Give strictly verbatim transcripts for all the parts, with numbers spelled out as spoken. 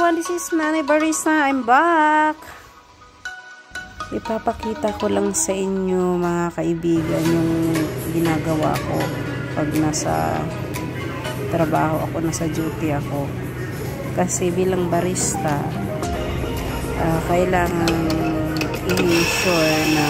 everyone, this is Nanay Barista. I'm back. Ipapakita ko lang sa inyo mga kaibigan yung ginagawa ko pag nasa trabaho ako, nasa duty ako. Kasi bilang barista, uh, kailangan i-ensure na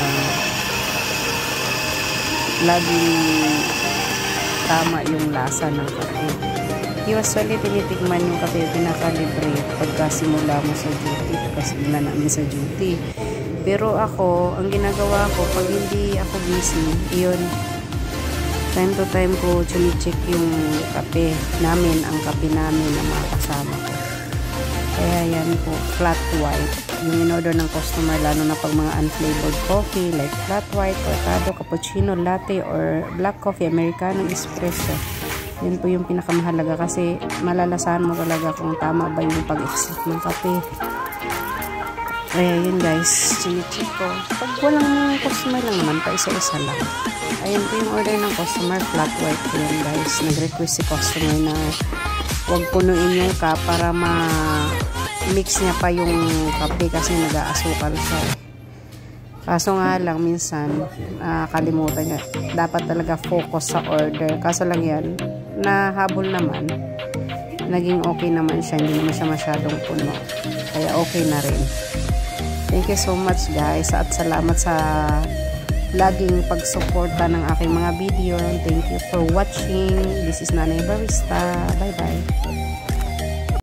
laging tama yung lasa ng kape. Usually, tinitigman yung kape, pinakalibre pagka simula mo sa duty, kasi na namin sa duty. Pero ako, ang ginagawa ko, pag hindi ako busy, yun, time to time ko chine-check yung kape namin, ang kape namin ng mga kasama ko. Kaya yan po, flat white. Yung in-order ng customer, lalo na pag mga unflavored coffee, like flat white, cortado, cappuccino, latte, or black coffee, americano, espresso. Yun po yung pinakamahalaga kasi malalasahan mo talaga kung tama ba yung pag-exit ng kape. Kaya yun guys, chine-check ko. Pag walang customer lang naman, pa isa-isa lang. Ayun po yung order ng customer, flat white po yun guys. Nag-request si customer na huwag punuin yung cup para ma-mix niya pa yung kape kasi nag-aasukal siya. Kaso nga lang, minsan, uh, kalimutan niya. Dapat talaga focus sa order. Kaso lang yan, nahabol naman. Naging okay naman siya. Hindi naman siya masyadong puno. Kaya okay na rin. Thank you so much guys. At salamat sa laging pagsuporta ng aking mga video. Thank you for watching. This is Nanay Barista. Bye bye.